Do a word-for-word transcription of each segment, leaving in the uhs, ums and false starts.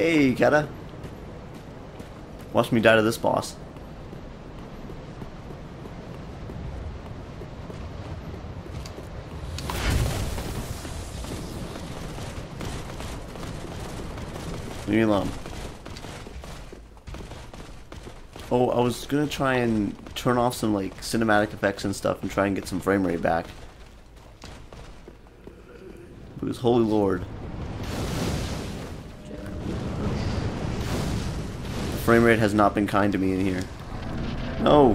Hey, Kata. Watch me die to this boss. Leave me alone. Oh, I was gonna try and turn off some like cinematic effects and stuff and try and get some frame rate back. Because holy lord. The frame rate has not been kind to me in here. No.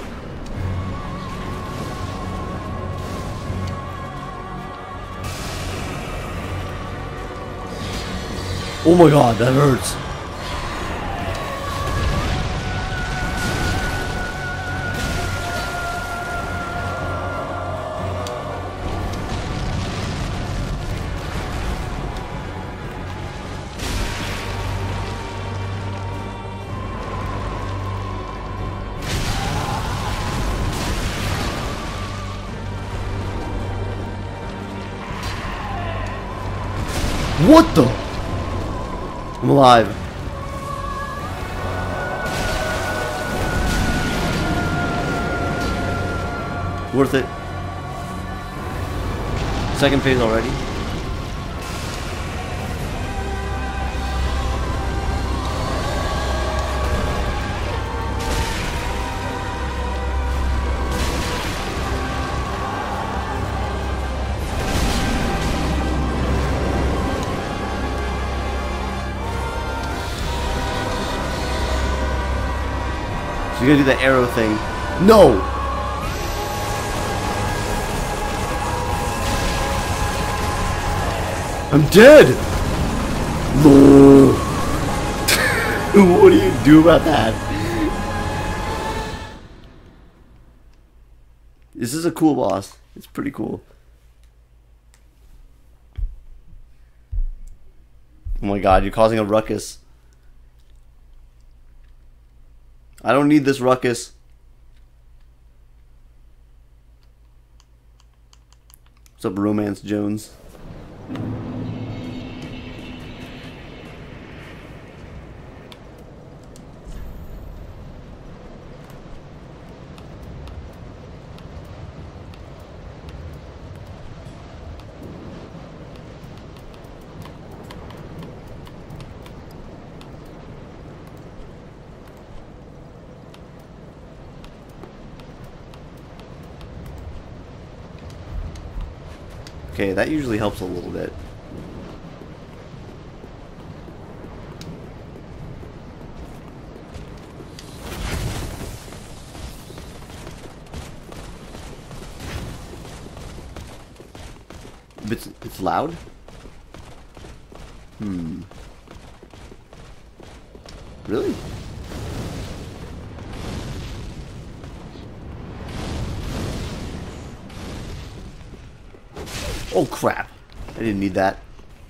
Oh my god, that hurts. What the? I'm alive. Worth it. Second phase already. So you're gonna do the arrow thing. No! I'm dead! No! What do you do about that? This is a cool boss. It's pretty cool. Oh my god, you're causing a ruckus. I don't need this ruckus. What's up, Romance Jones? Okay, that usually helps a little bit. It's, it's loud? Hmm. Really? Oh crap. I didn't need that.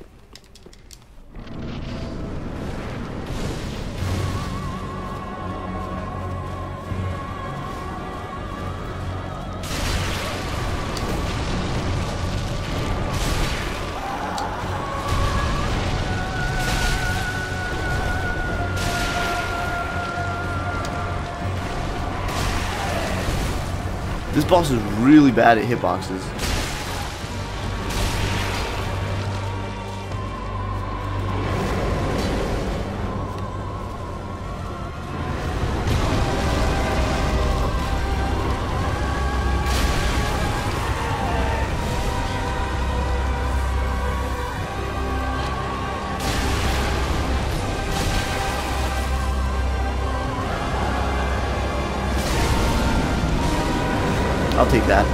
This boss is really bad at hitboxes. I'll take that.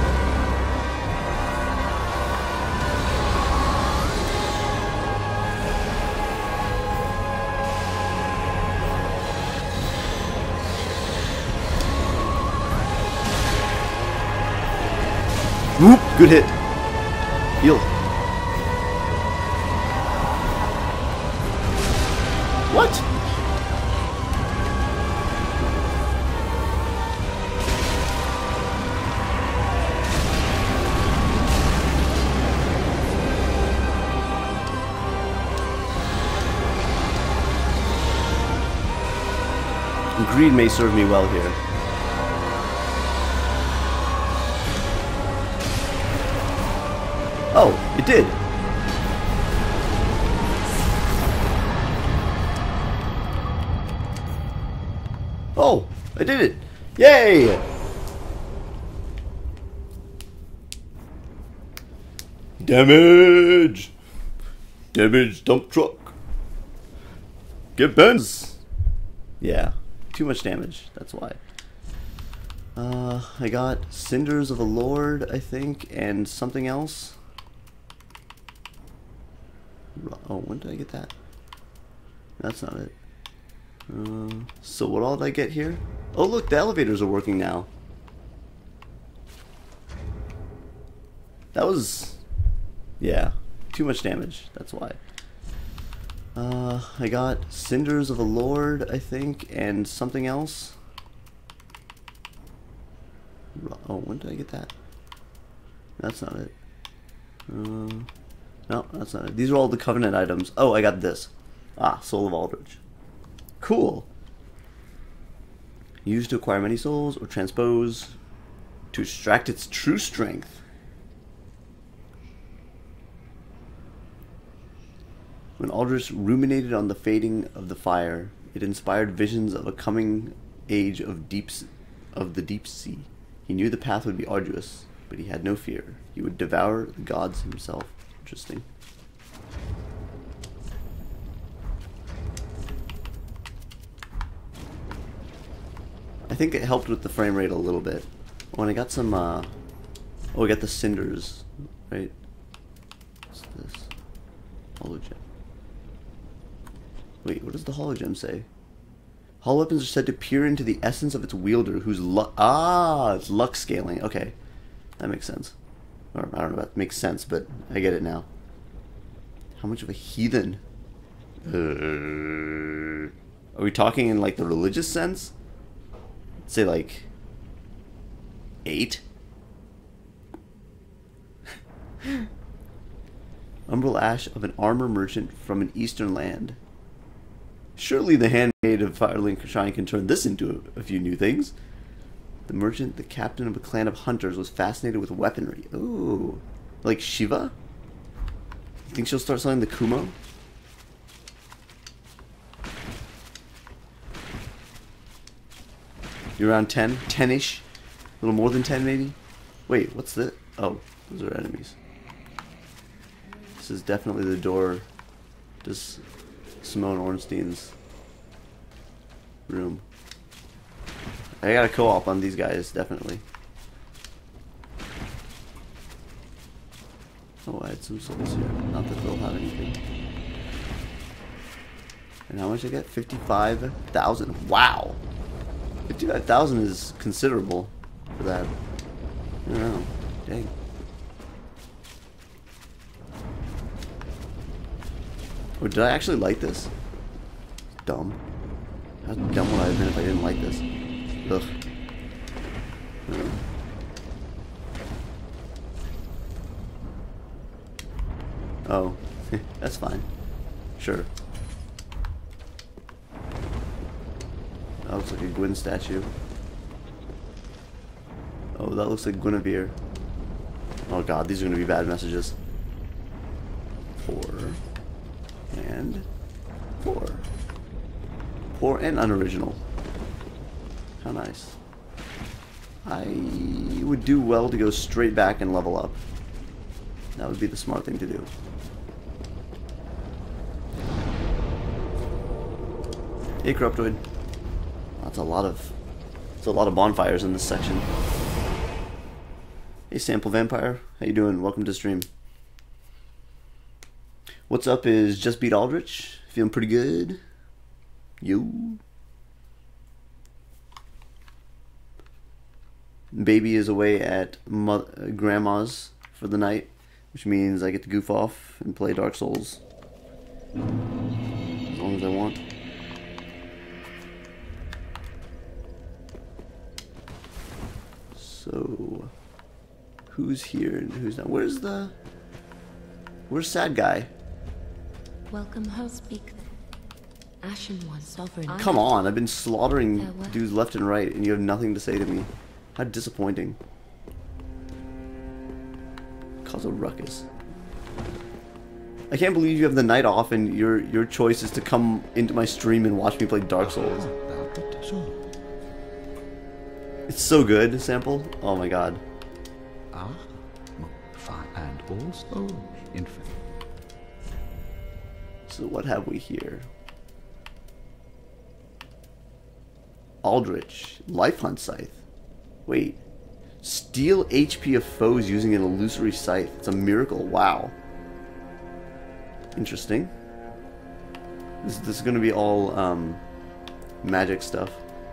Whoop! Good hit. Heal. What? Greed may serve me well here. Oh, it did. Oh, I did it. Yay! Damage! Damage dump truck. Get Benz! Yeah, too much damage, that's why. Uh, I got Cinders of a Lord, I think, and something else. Oh, when did I get that? That's not it. Uh, so what all did I get here? Oh look, the elevators are working now. That was... yeah, too much damage, that's why. Uh, I got Cinders of a Lord, I think, and something else. Oh, when did I get that? That's not it. Uh, no, that's not it. These are all the Covenant items. Oh, I got this. Ah, Soul of Aldrich. Cool. Used to acquire many souls or transpose to extract its true strength. When Aldrich ruminated on the fading of the fire, it inspired visions of a coming age of deep, of the deep sea. He knew the path would be arduous, but he had no fear. He would devour the gods himself. Interesting. I think it helped with the frame rate a little bit. When I got some, uh... oh, I got the Cinders, right? What's this? Hologem. Wait, what does the hologem say? Hollow weapons are said to peer into the essence of its wielder, whose luck... ah, it's luck scaling. Okay, that makes sense. Or, I don't know if that makes sense, but I get it now. How much of a heathen? Uh, are we talking in, like, the religious sense? Say, like... eight? Umbral ash of an armor merchant from an eastern land. Surely the handmaid of Firelink Shrine can turn this into a, a few new things. The merchant, the captain of a clan of hunters, was fascinated with weaponry. Ooh. Like Shiva? You think she'll start selling the Kumo? You're around ten? ten-ish? A little more than ten, maybe? Wait, what's this? Oh, those are enemies. This is definitely the door to Simone Ornstein's room. I got a co-op on these guys, definitely. Oh, I had some souls here. Not that they'll have anything. And how much I get? fifty-five thousand. Wow! fifty-five thousand is considerable for that. I don't know. Dang. Oh, did I actually like this? Dumb. How dumb would I have been if I didn't like this? Ugh. Uh. Oh, that's fine. Sure. That looks like a Gwyn statue. Oh, that looks like Guinevere. Oh god, these are gonna be bad messages. Four. And four. Poor and unoriginal. How nice. I would do well to go straight back and level up. That would be the smart thing to do. Hey, Corruptoid. That's a lot of that's a lot of bonfires in this section. Hey, Sample Vampire. How you doing? Welcome to stream. What's up is Just Beat Aldrich. Feeling pretty good. Yo. Baby is away at mo grandma's for the night, which means I get to goof off and play Dark Souls as long as I want. So, who's here and who's not? Where's the... Where's Sad Guy? Welcome home, speak. Ashen One sovereign. Come on, I've been slaughtering Farewell. dudes left and right, and you have nothing to say to me. How disappointing. Cause a ruckus. I can't believe you have the night off and your your choice is to come into my stream and watch me play Dark Souls. It's so good, Sample. Oh my god. Ah, fine, and also infant. So what have we here? Aldrich, Life Hunt Scythe. Wait. Steal H P of foes using an illusory scythe. It's a miracle. Wow. Interesting. This, this is going to be all um, magic stuff.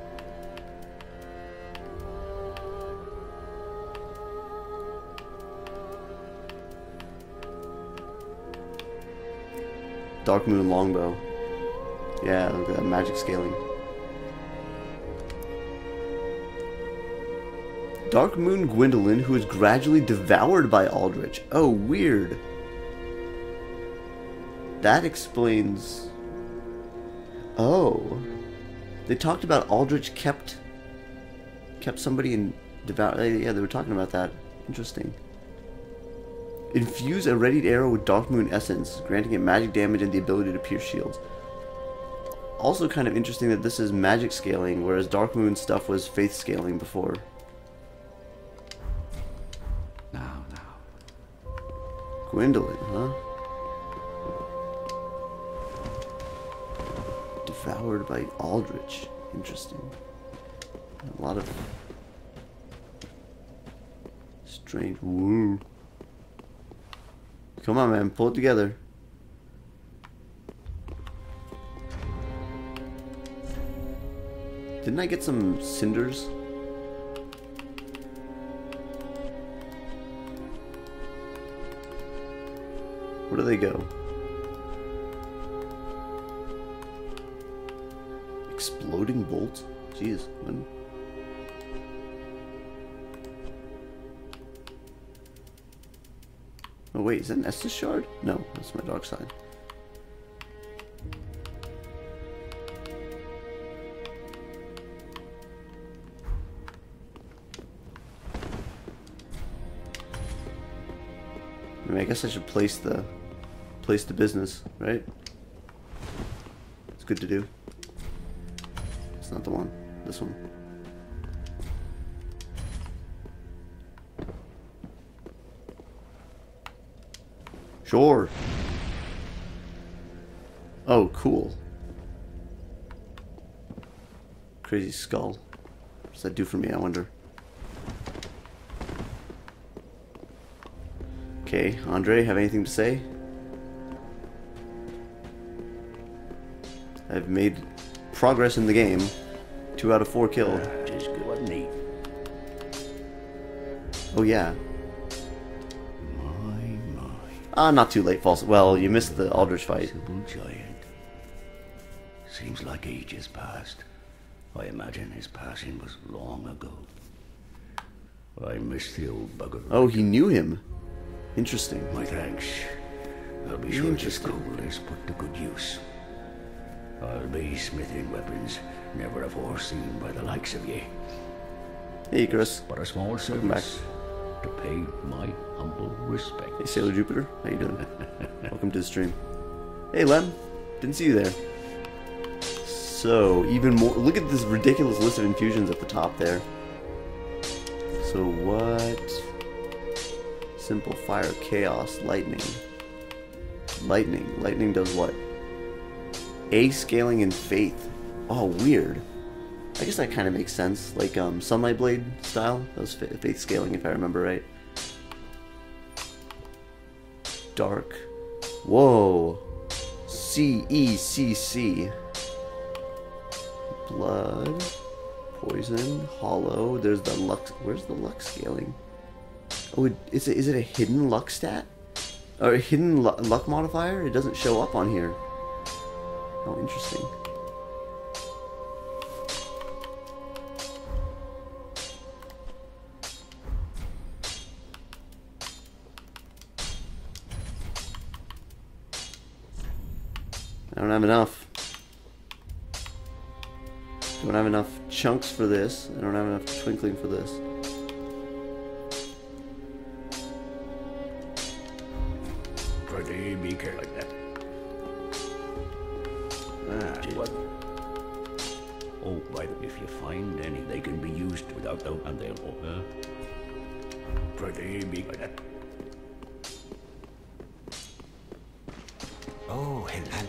Dark Moon Longbow. Yeah, look at that magic scaling. Dark Moon Gwendolyn, who is gradually devoured by Aldrich. Oh, weird. That explains... Oh. They talked about Aldrich kept... kept somebody in... devour... Yeah, they were talking about that. Interesting. Infuse a readied arrow with Dark Moon Essence, granting it magic damage and the ability to pierce shields. Also kind of interesting that this is magic scaling, whereas Dark Moon stuff was faith scaling before. Now, now. Gwendolyn, huh? Devoured by Aldrich. Interesting. A lot of strange. Woo. Come on, man. Pull it together. Didn't I get some cinders? Where do they go? Exploding bolts? Jeez, when... Oh wait, is that an Estus shard? No, that's my dark side. I mean, I guess I should place the place the business, right? It's good to do. It's not the one. This one. Sure. Oh, cool. Crazy skull. What does that do for me, I wonder? Okay, Andre, have anything to say? I've made progress in the game. Two out of four killed. Just good, wasn't he? Oh yeah. My, my. Ah, not too late, false. Well, you missed the Aldrich fight. Civil giant. Seems like ages passed. I imagine his passing was long ago. I miss the old bugger. Oh, he knew him. Interesting. My thanks. I'll be sure this gold is put to good use. I'll be smithing weapons never before seen by the likes of ye. Hey, Chris. But a small service to pay my humble respect. Hey, Sailor Jupiter. How you doing? Welcome to the stream. Hey, Lem. Didn't see you there. So, even more... Look at this ridiculous list of infusions at the top there. So, what... Simple fire, chaos, lightning. Lightning. Lightning does what? A scaling and faith. Oh, weird. I guess that kind of makes sense. Like um, Sunlight Blade style. That was faith scaling if I remember right. Dark. Whoa. C E C C. Blood. Poison. Hollow. There's the luck. Where's the luck scaling? Oh, it, is it is it a hidden luck stat? Or a hidden lu luck modifier? It doesn't show up on here. Oh, interesting. I don't have enough. Don't have enough chunks for this. I don't have enough twinkling for this. Pretty be careful like that. Ah, what? Oh, right. If you find any, they can be used without doubt, and they'll. Oh, huh? Pretty be like that. Oh, hello.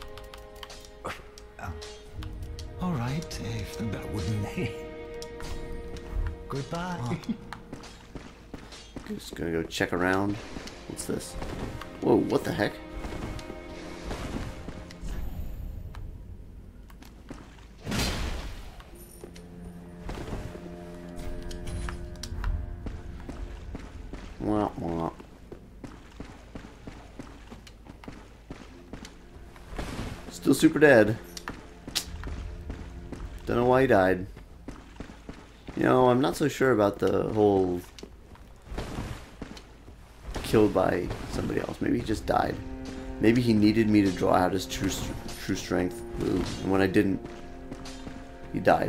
Oh. All right, if that wouldn't. Goodbye. Oh. Just gonna go check around. What's this? Whoa, what the heck? Wah, wah. Still super dead. Don't know why he died. You know, I'm not so sure about the whole killed by somebody else. Maybe he just died. Maybe he needed me to draw out his true true strength move, and when I didn't, he died.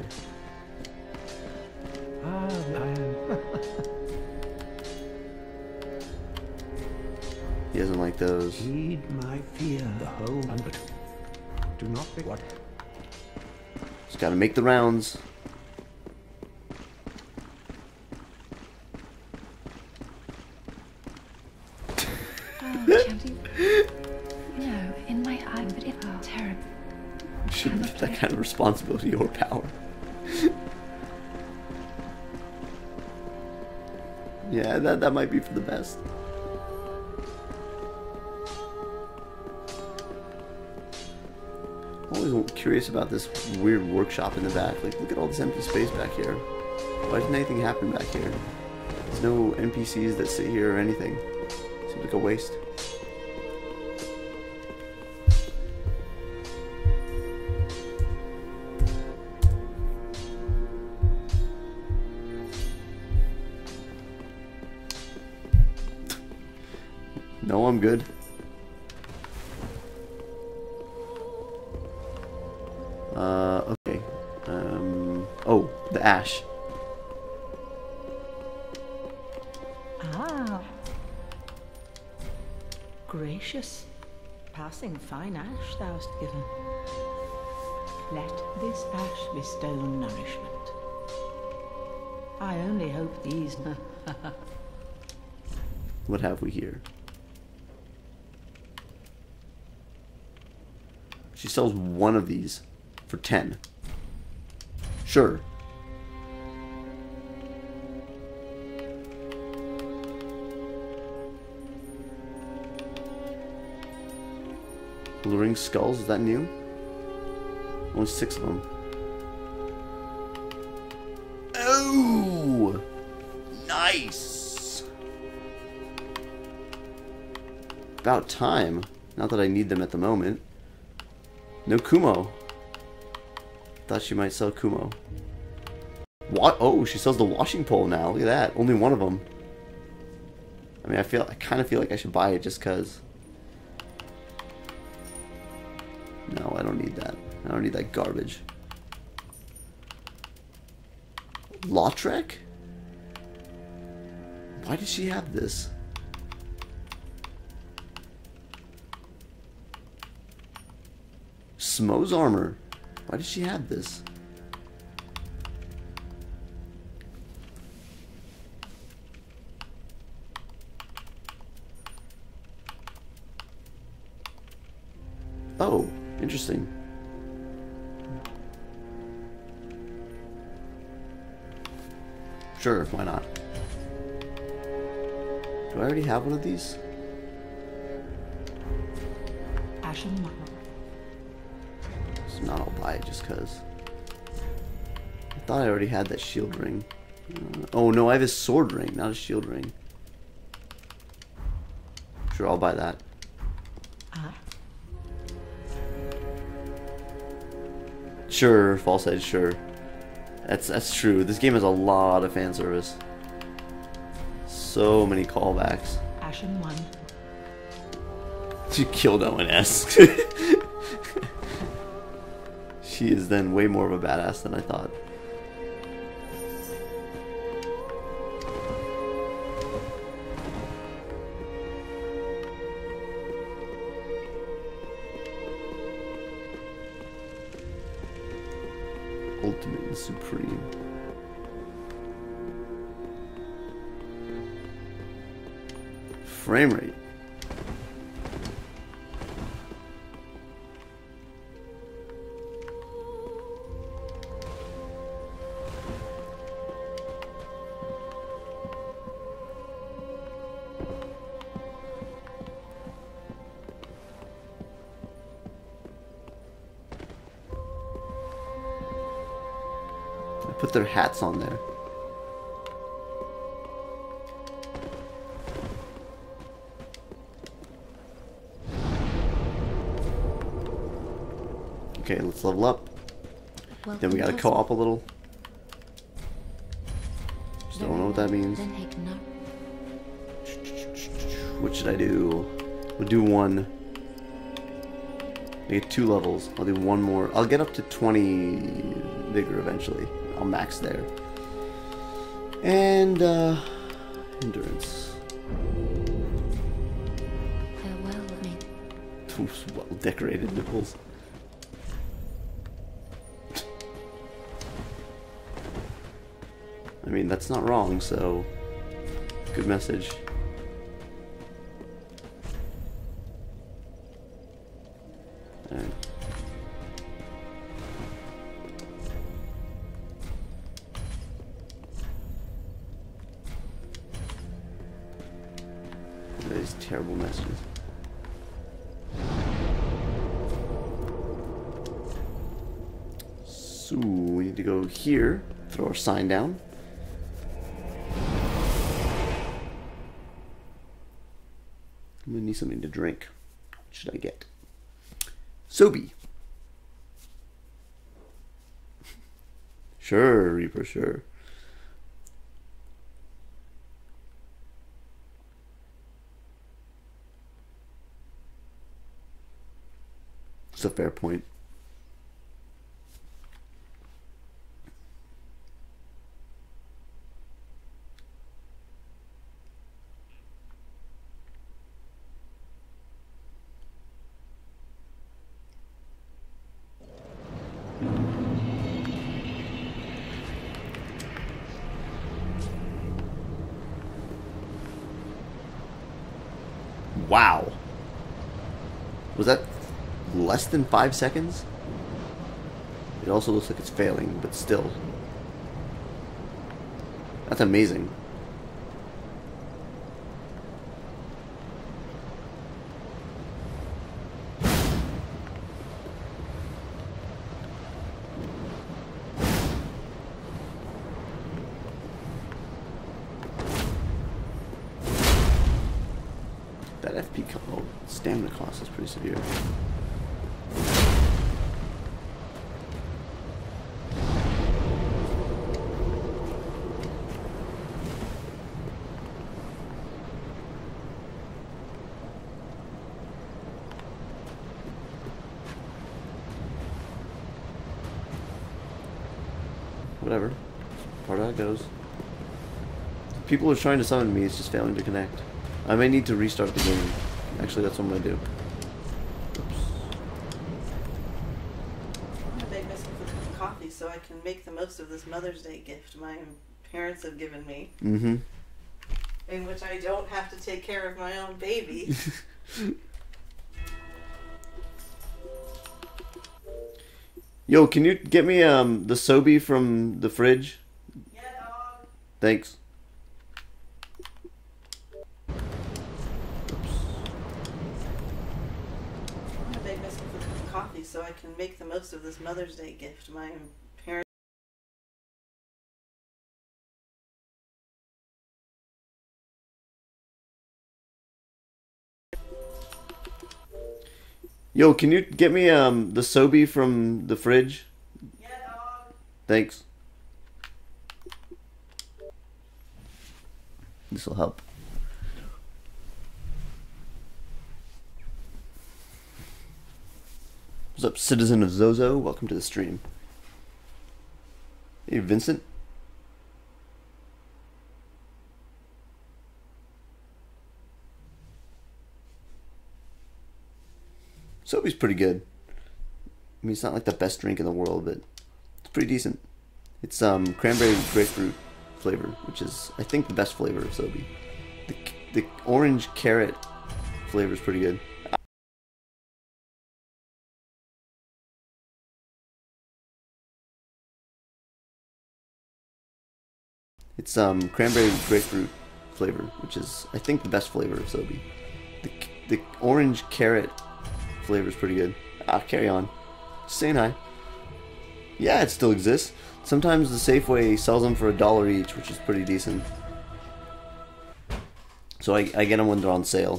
Ah, He doesn't like those. heed my fear. The whole hundred. Do not be what? Just gotta make the rounds. Oh, Chanty. No, in my eye, but if oh, terrible. You shouldn't get that kind of responsibility or power. Yeah, that, that might be for the best. I'm always curious about this weird workshop in the back. Like, look at all this empty space back here. Why didn't anything happen back here? There's no N P Cs that sit here or anything. Seems like a waste. No, I'm good. Uh, okay. Um, oh, the ash. Ah. Gracious. Passing fine ash thou'st given. Let this ash bestow nourishment. I only hope these... What have we here? She sells one of these for ten. Sure. Luring skulls, is that new? Only six of them. Oh! Nice! About time. Not that I need them at the moment. No Kumo. Thought she might sell Kumo. What? Oh, she sells the washing pole now. Look at that. Only one of them. I mean, I feel. I kind of feel like I should buy it just cause. No, I don't need that. I don't need that garbage. Lautrec? Why does she have this? Smo's armor. Why does she have this? Oh, interesting. Sure, why not? Do I already have one of these? Ashen marble. So not I'll buy it just cause. I thought I already had that shield ring. Uh, oh no, I have his sword ring, not a shield ring. Sure, I'll buy that. Ah. Sure, false edge, sure. That's that's true. This game has a lot of fan service. So many callbacks. Ashen one. She killed O N S. She is then way more of a badass than I thought. Ultimate and supreme. Frame rate. Put their hats on there. Okay, let's level up. Welcome Then we gotta to co-op a little. Just don't know what that means. Den Haken. What should I do? We'll do one. I get two levels. I'll do one more. I'll get up to twenty vigor eventually. I'll max there. And, uh, endurance. Farewell, mate. Oof, well-decorated nipples. I mean, that's not wrong, so good message. Alright. These terrible messages. So we need to go here, throw our sign down. I'm gonna need something to drink. What should I get? Sobe. Sure, Reaper, sure. It's a fair point. Wow. Was that less than five seconds? It also looks like it's failing, but still. That's amazing. That F P co- oh, stamina cost is pretty severe. Whatever. Part of how it goes. People are trying to summon me, it's just failing to connect. I may need to restart the game. Actually, that's what I'm gonna do. Oops. I'm gonna make myself a cup of coffee so I can make the most of this Mother's Day gift my parents have given me. Mm-hmm. In which I don't have to take care of my own baby. Yo, can you get me um the Sobe from the fridge? Yeah, dog. Thanks. I'm gonna make myself a cup of coffee so I can make the most of this Mother's Day gift my parents. Yo, can you get me um the Sobe from the fridge? Yeah, dog. Thanks. This will help. What's up, citizen of Zozo? Welcome to the stream. Hey, Vincent. Sobe's pretty good. I mean, it's not like the best drink in the world, but it's pretty decent. It's um cranberry grapefruit flavor, which is, I think, the best flavor of Sobe. The, the orange carrot flavor is pretty good. It's um cranberry grapefruit flavor, which is, I think, the best flavor of Sobe. The, the orange carrot flavor is pretty good. Ah, carry on. Just saying hi. Yeah, it still exists. Sometimes the Safeway sells them for a dollar each, which is pretty decent. So I, I get them when they're on sale.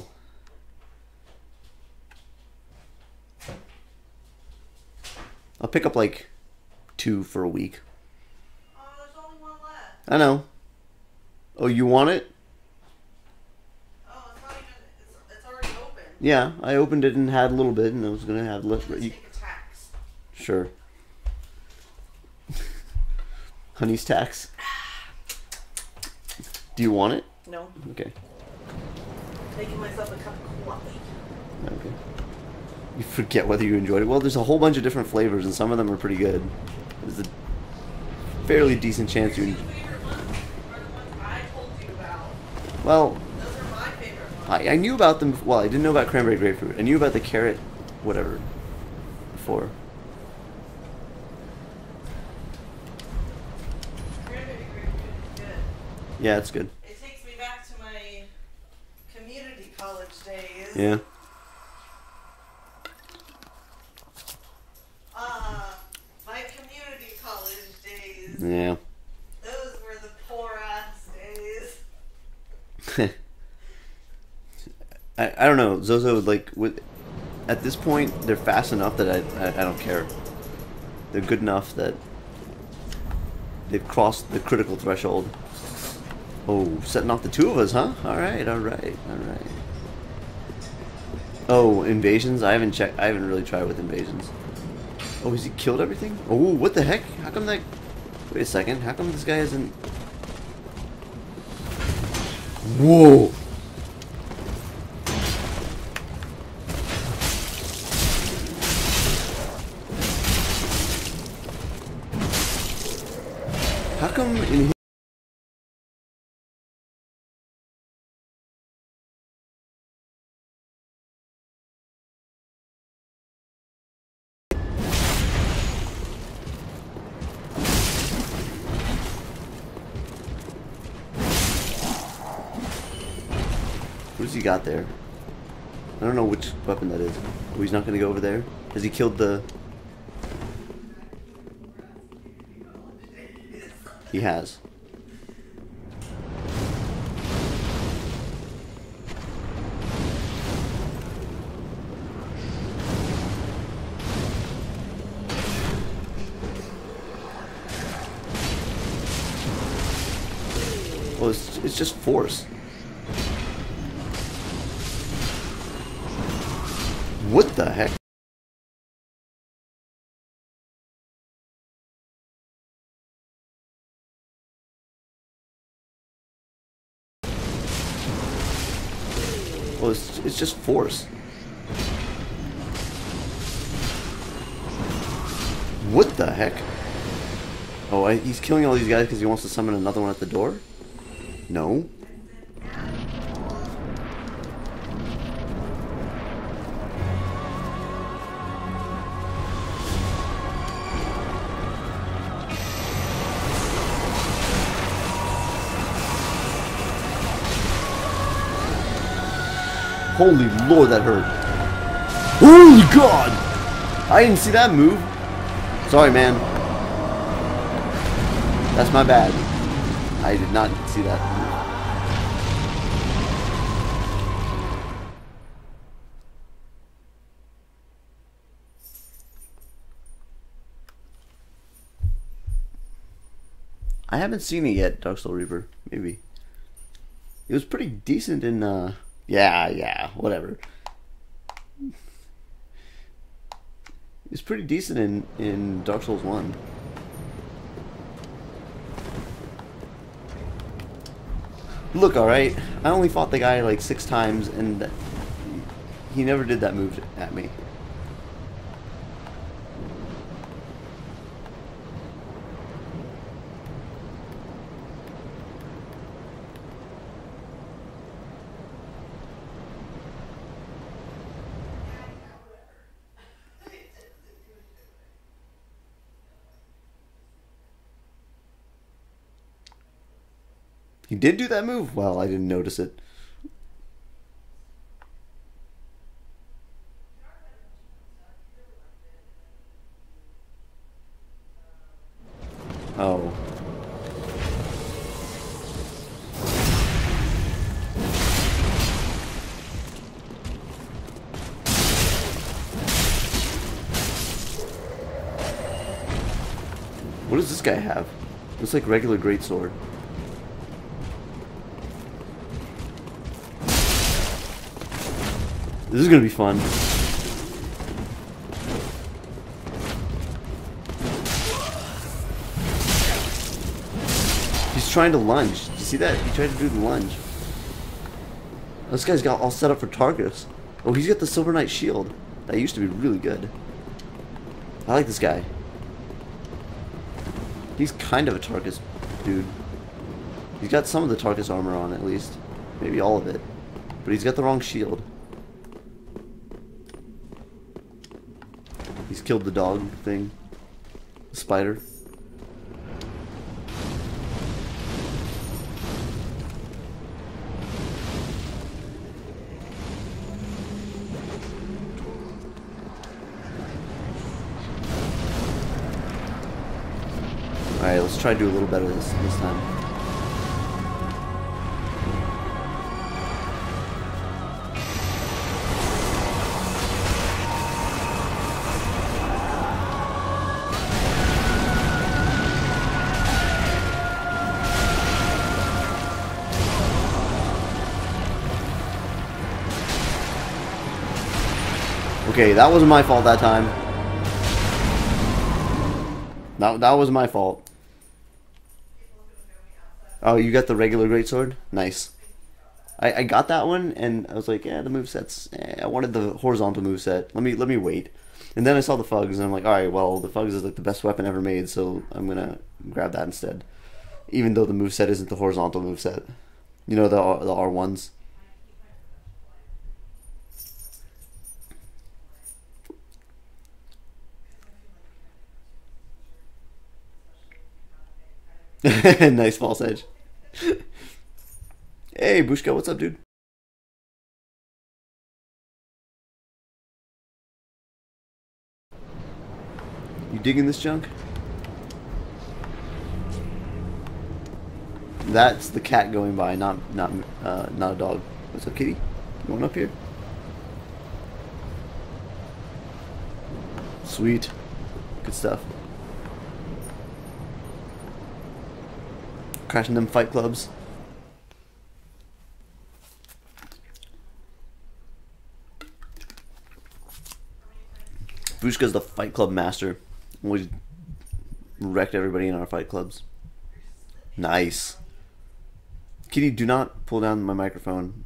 I'll pick up like two for a week. Oh, there's only one left. I know. Oh, you want it? Oh, it's not even. It's, it's already open. Yeah, I opened it and had a little bit, and I was gonna have less. Let's You, take a tax. sure. Honey's tax. Do you want it? No. Okay. Making myself a cup of coffee. Okay. You forget whether you enjoyed it. Well, there's a whole bunch of different flavors, and some of them are pretty good. There's a fairly decent chance you. Your favorite ones are the ones I told you about. Well, Those are my favorite ones. I, I knew about them. Well, I didn't know about cranberry grapefruit. I knew about the carrot, whatever, before. Cranberry grapefruit is good. Yeah, it's good. It takes me back to my community college days. Yeah. Uh, my community college days. Yeah. Those were the poor ass days. I, I don't know. Zozo, like, with, at this point, they're fast enough that I, I, I don't care. They're good enough that they've crossed the critical threshold. Oh, setting off the two of us, huh? Alright, alright, alright. Oh, invasions? I haven't checked. I haven't really tried with invasions. Oh, has he killed everything? Oh, what the heck? How come that... Wait a second. How come this guy isn't... Whoa! How come in... What does he got there? I don't know which weapon that is. Oh, he's not going to go over there? Has he killed the... He has. Well, it's, it's just force. What the heck? Well, it's, it's just force. What the heck? Oh, I, he's killing all these guys because he wants to summon another one at the door? No. Holy Lord, that hurt. Holy God! I didn't see that move. Sorry, man. That's my bad. I did not see that move. I haven't seen it yet, Dark Soul Reaper. Maybe. It was pretty decent in, uh... Yeah, yeah, whatever. He's pretty decent in, in Dark Souls one. Look, alright. I only fought the guy like six times and he never did that move at me. He did do that move? Well, I didn't notice it. Oh. What does this guy have? Looks like regular greatsword. This is gonna be fun. He's trying to lunge. Did you see that? He tried to do the lunge. This guy's got all set up for Tarkus. Oh, he's got the Silver Knight shield. That used to be really good. I like this guy. He's kind of a Tarkus dude. He's got some of the Tarkus armor on, at least. Maybe all of it. But he's got the wrong shield. He's killed the dog thing. The spider. Alright, let's try to do a little better this, this time. Okay, that wasn't my fault that time. That, that was my fault. Oh, you got the regular greatsword? Nice. I, I got that one, and I was like, yeah, the moveset's... Eh, I wanted the horizontal moveset. Let me let me wait. And then I saw the Fugs, and I'm like, alright, well, the Fugs is like the best weapon ever made, so I'm gonna grab that instead. Even though the moveset isn't the horizontal moveset. You know, the, the R ones. Nice false edge. Hey, Bushka, what's up, dude? You digging this junk? That's the cat going by, not not uh, not a dog. What's up, kitty? You going up here? Sweet, good stuff. Crashing them fight clubs. Vushka's the fight club master. Always wrecked everybody in our fight clubs. Nice. Kitty, do not pull down my microphone.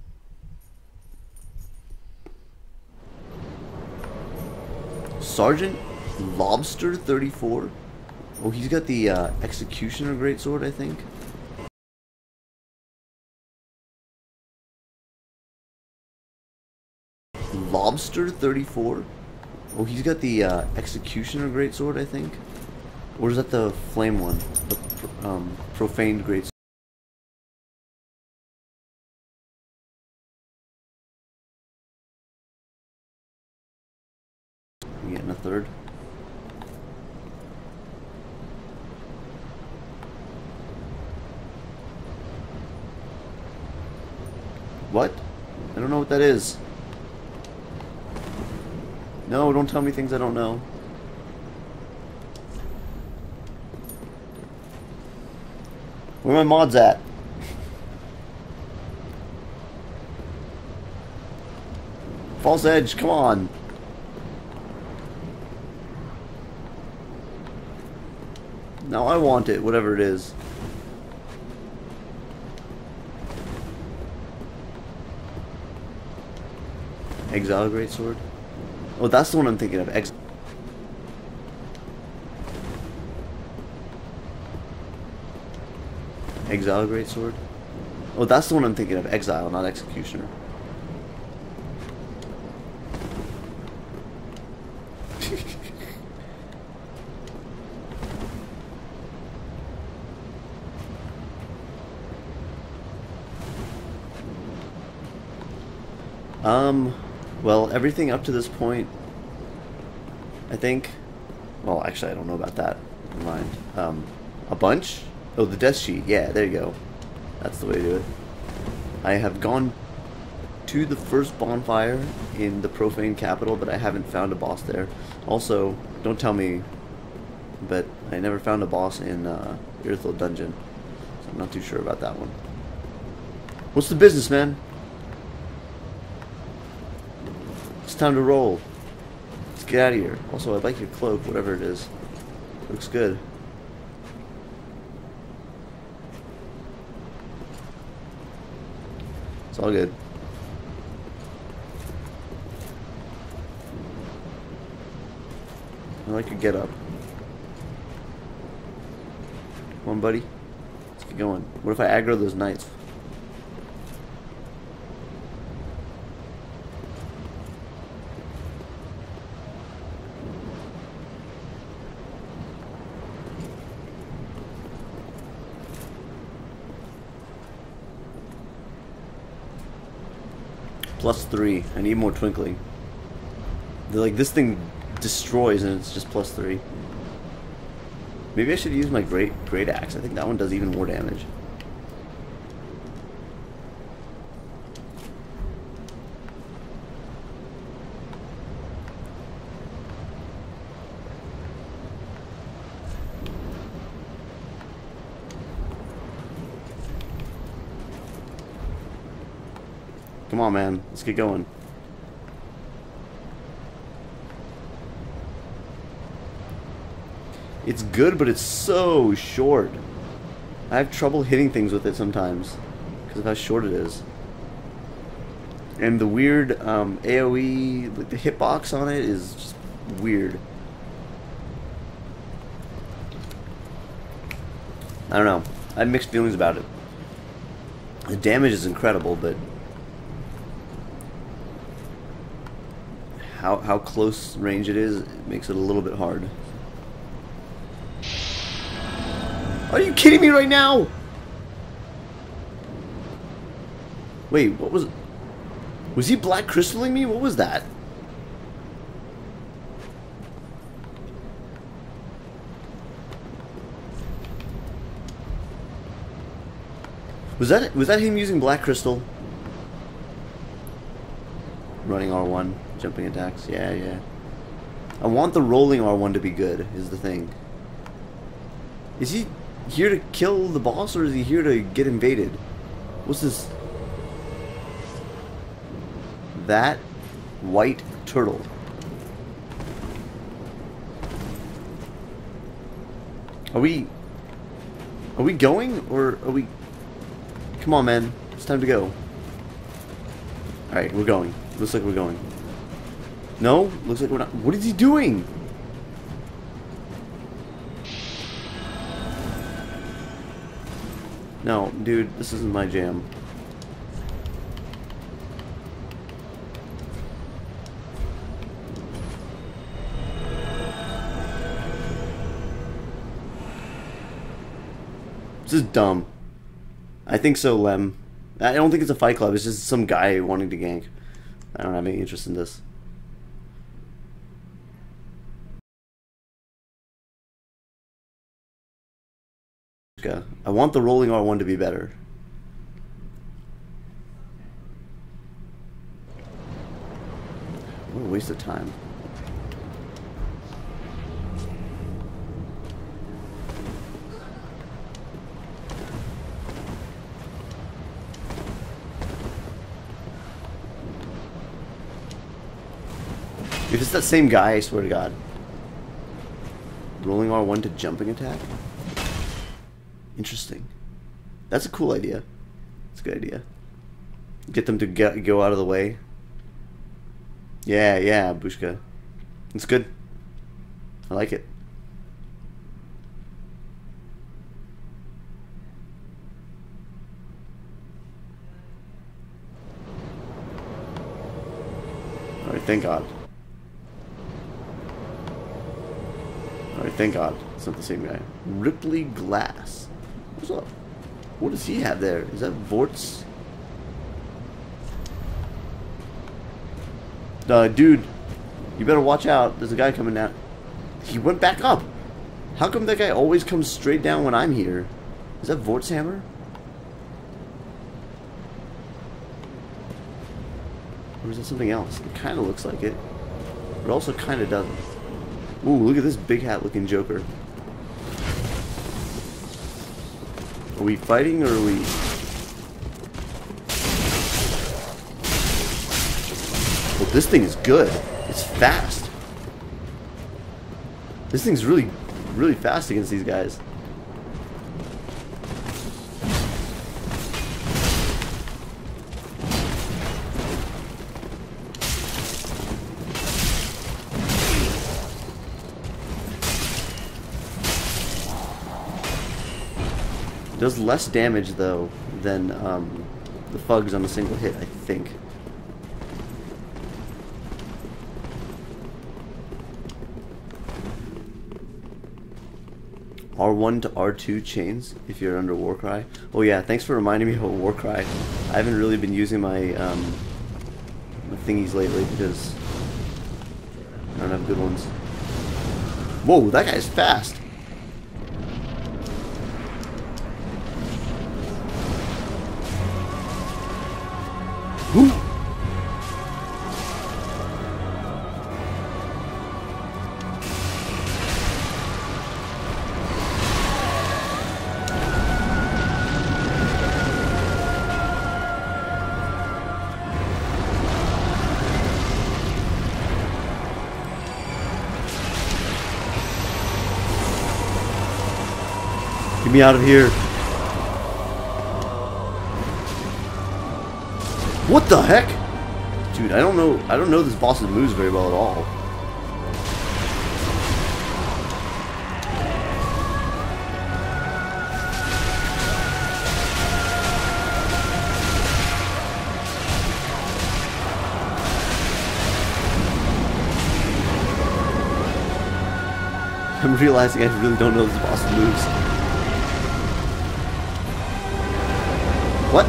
Sergeant Lobster thirty-four. Oh, he's got the uh, Executioner greatsword, I think. Lobster thirty-four. Oh, he's got the uh, Executioner greatsword, I think. Or is that the flame one? The um, profaned greatsword. We getting a third. What? I don't know what that is. No, don't tell me things I don't know. Where are my mods at? False edge, come on. Now I want it, whatever it is. Exile Greatsword? Oh, that's the one I'm thinking of. Ex Exile Greatsword? Oh, that's the one I'm thinking of. Exile, not Executioner. um, well, everything up to this point, I think. Well, actually, I don't know about that. Never mind. Um, a bunch? Oh, the death sheet. Yeah, there you go. That's the way to do it. I have gone to the first bonfire in the Profane Capital, but I haven't found a boss there. Also, don't tell me, but I never found a boss in uh, Irithyll Dungeon, so I'm not too sure about that one. What's the business, man? It's time to roll. Let's get out of here. Also, I like your cloak, whatever it is. Looks good. It's all good. I like your get up. Come on, buddy. Let's get going. What if I aggro those knights? Plus three. I need more twinkling. They're like, this thing destroys and it's just plus three. Maybe I should use my great great axe. I think that one does even more damage. Come on, man. Let's get going. It's good, but it's so short. I have trouble hitting things with it sometimes because of how short it is. And the weird um, AoE, like the hitbox on it is just weird. I don't know. I have mixed feelings about it. The damage is incredible, but how how close range it is, it makes it a little bit hard. Are you kidding me right now? Wait, what was... Was he black crystaling me? What was that? Was that was that him using black crystal? Running R one, jumping attacks. Yeah, yeah. I want the rolling R one to be good, is the thing. Is he here to kill the boss, or is he here to get invaded? What's this? That white turtle. Are we... Are we going, or are we... Come on, man. It's time to go. Alright, we're going. Looks like we're going. No? Looks like we're not. What is he doing? No, dude, this isn't my jam. This is dumb. I think so, Lem. I don't think it's a fight club, it's just some guy wanting to gank. I don't have any interest in this. I want the rolling R one to be better. What a waste of time. If it's that same guy, I swear to God. Rolling R one to jumping attack? Interesting. That's a cool idea. It's a good idea. Get them to get, go out of the way. Yeah, yeah, Bushka. It's good. I like it. Alright, thank God. Alright, thank God. It's not the same guy. Ripley Glass. What's up? What does he have there? Is that Vort's? Uh, dude, you better watch out. There's a guy coming down. He went back up. How come that guy always comes straight down when I'm here? Is that Vort's hammer? Or is that something else? It kind of looks like it. But it also kind of doesn't. Ooh, look at this big hat looking Joker. Are we fighting or are we... Well, this thing is good. It's fast. This thing's really, really fast against these guys. Does less damage though than um, the Fugs on a single hit, I think. R one to R two chains if you're under Warcry. Oh yeah, thanks for reminding me about Warcry. I haven't really been using my, um, my thingies lately because I don't have good ones. Whoa, that guy's fast. Woo! Get me out of here. What the heck? Dude, I don't know I don't know this boss's moves very well at all. I'm realizing I really don't know this boss's moves. What?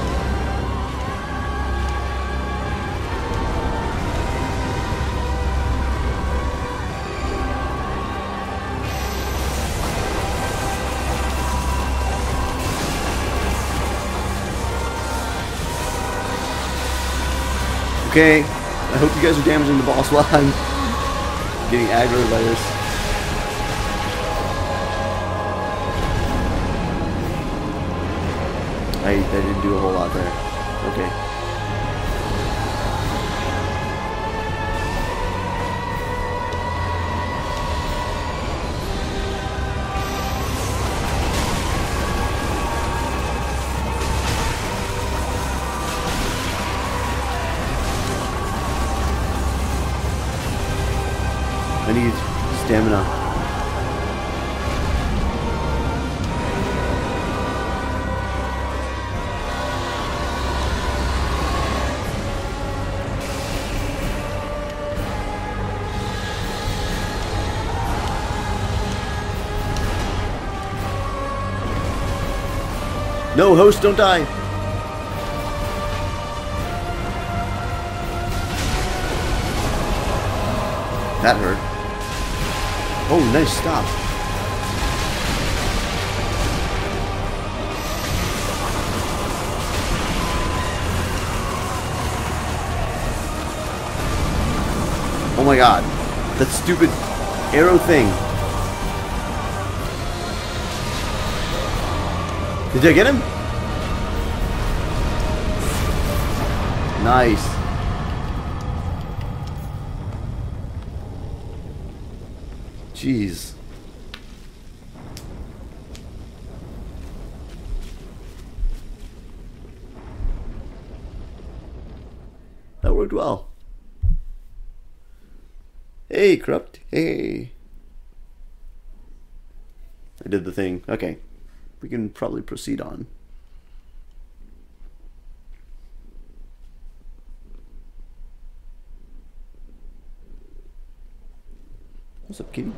Okay, I hope you guys are damaging the boss while I'm getting aggroed by this. I, I didn't do a whole lot there. Okay. I need stamina. No, host, don't die. That hurt. Oh, nice stop. Oh my god. That stupid arrow thing. Did I get him? Nice. Jeez. Moved well. Hey, Corrupt. Hey. I did the thing. Okay. We can probably proceed on. What's up, kitty?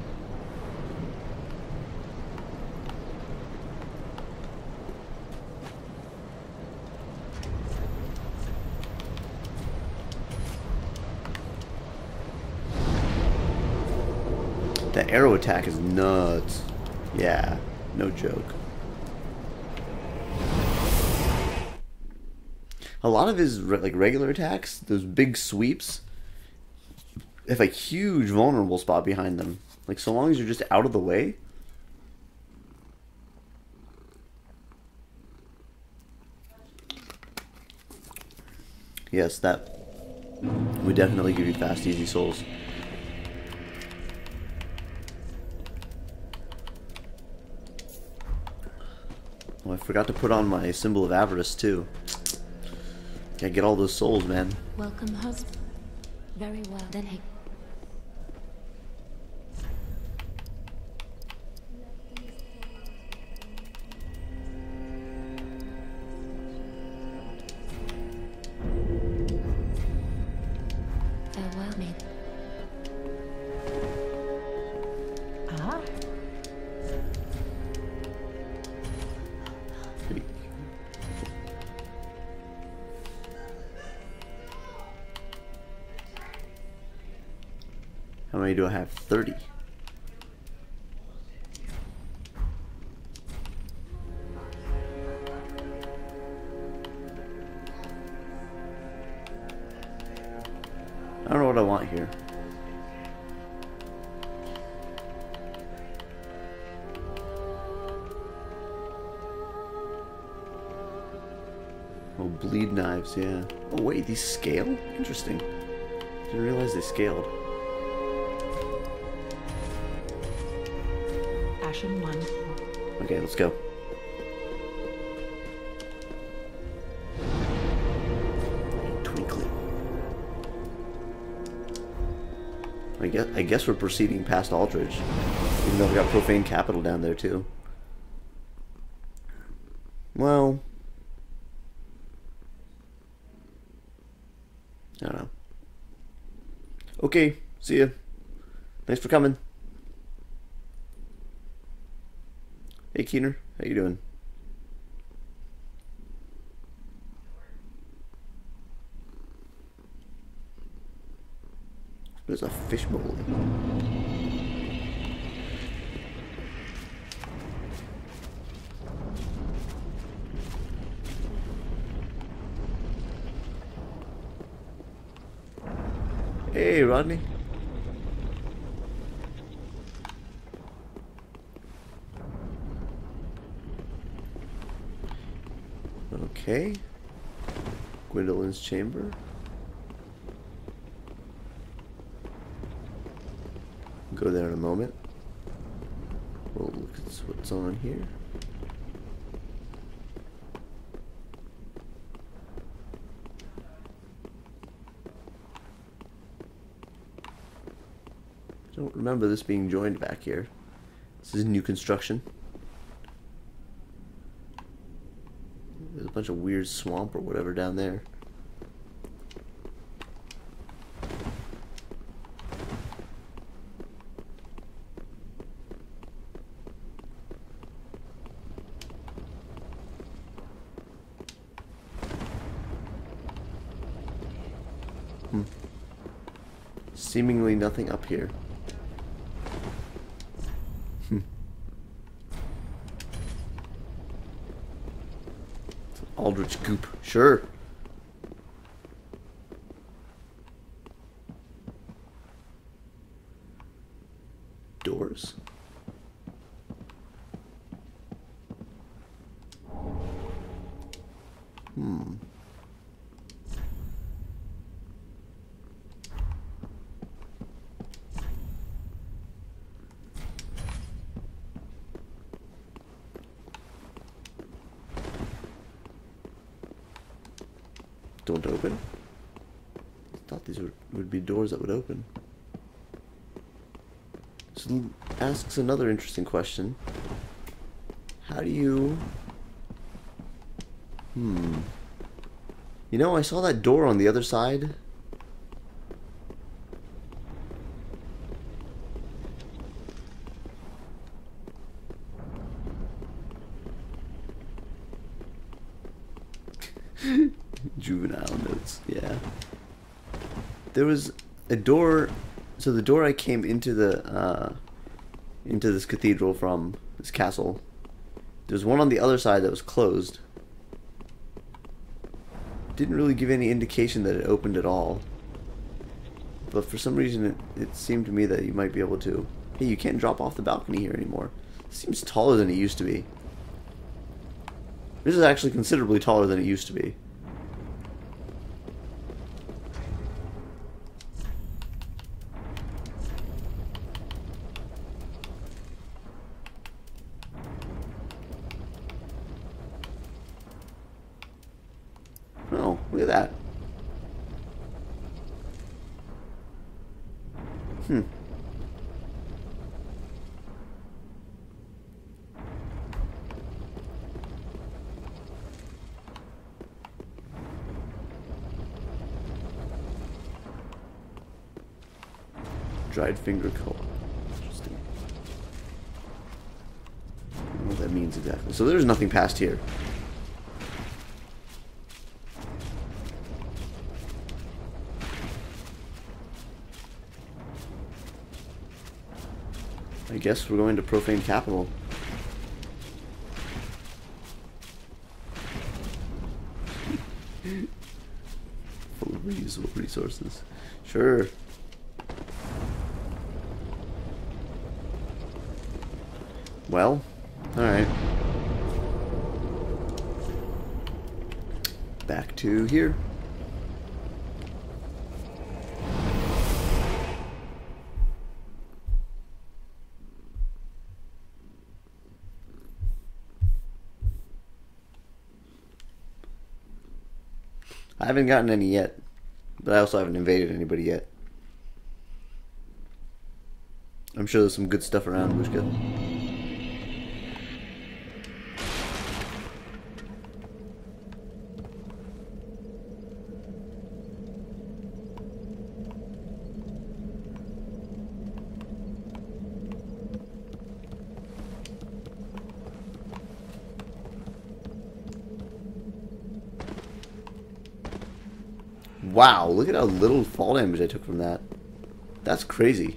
That arrow attack is nuts. Yeah, no joke. A lot of his re like regular attacks, those big sweeps, have a huge vulnerable spot behind them. Like, so long as you're just out of the way. Yes, that would definitely give you fast, easy souls. Oh, I forgot to put on my symbol of avarice too. Gotta get all those souls, man. Welcome, husband. Very well. Then he. Farewell, maid. Ah, How many do I have? thirty. I don't know what I want here. Oh, bleed knives, yeah. Oh wait, these scale? Interesting. Didn't realize they scaled. Ashen one. Okay, let's go. Twinkling. I guess I guess we're proceeding past Aldridge, even though we got Profane Capital down there too. Well, I don't know. Okay, see ya. Thanks for coming. Hey Keener, how you doing? There's a fishbowl. Hey Rodney. Okay. Gwendolyn's chamber. Go there in a moment. We'll look at what's on here. I don't remember this being joined back here. This is new construction. There's a bunch of weird swamp or whatever down there. Hmm. Seemingly nothing up here. Hmm. Aldrich goop. Sure. Doors. Hmm. Don't open. thought these would, would be doors that would open. So asks another interesting question. How do you... Hmm. You know, I saw that door on the other side. Juvenile notes, yeah. There was a door, so the door I came into the, uh, into this cathedral from, this castle, there's one on the other side that was closed. Didn't really give any indication that it opened at all. But for some reason it, it seemed to me that you might be able to. Hey, you can't drop off the balcony here anymore. It seems taller than it used to be. This is actually considerably taller than it used to be. Oh, look at that. Hmm. Dried finger coal. Interesting. I don't know what that means exactly. So there's nothing past here. I guess we're going to Profane Capital. Full of reusable resources. Sure. Well, alright. Back to here. I haven't gotten any yet, but I also haven't invaded anybody yet. I'm sure there's some good stuff around Bushka. Wow, look at how little fall damage I took from that. That's crazy.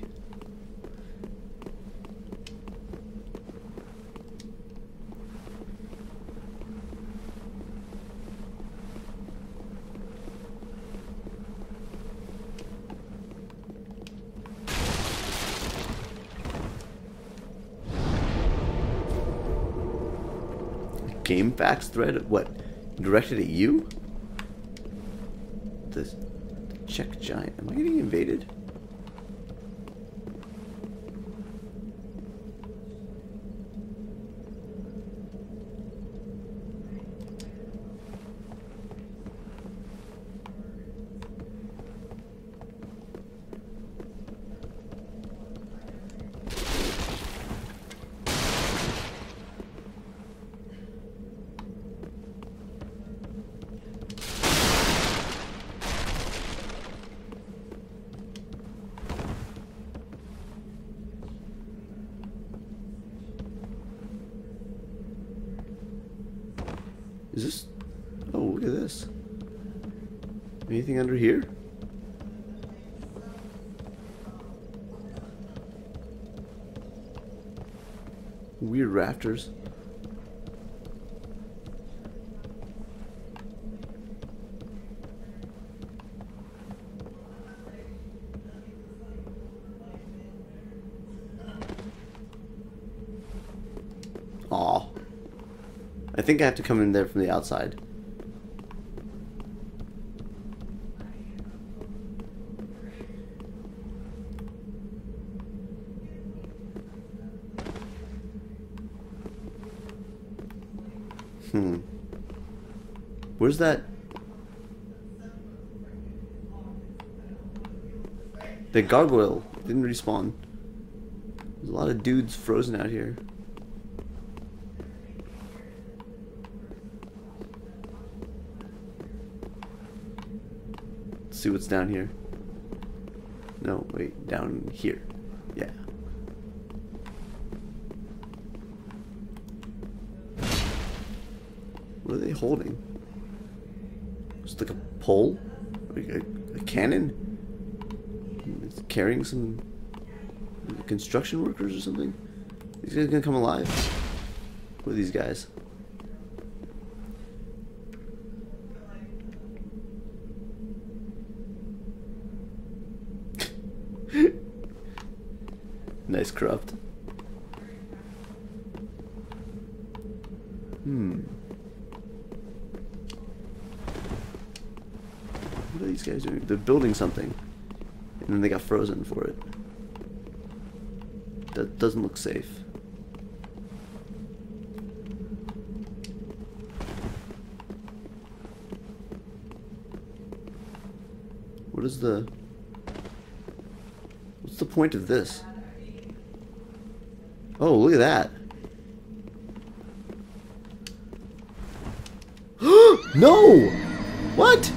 Game facts thread? What? Directed at you? This Czech giant. Am I getting invaded? Is this... Oh, look at this. Anything under here? Weird rafters. Aw. I think I have to come in there from the outside. Hmm. Where's that? The gargoyle didn't respawn. There's a lot of dudes frozen out here. Let's see what's down here. No, wait, down here. Yeah. What are they holding? Just like a pole? Like a, a cannon? It's carrying some construction workers or something? These guys gonna come alive? What are these guys? Nice corrupt. Hmm. What are these guys doing? They're building something. And then they got frozen for it. That doesn't look safe. What is the... What's the point of this? Oh, look at that. No! What?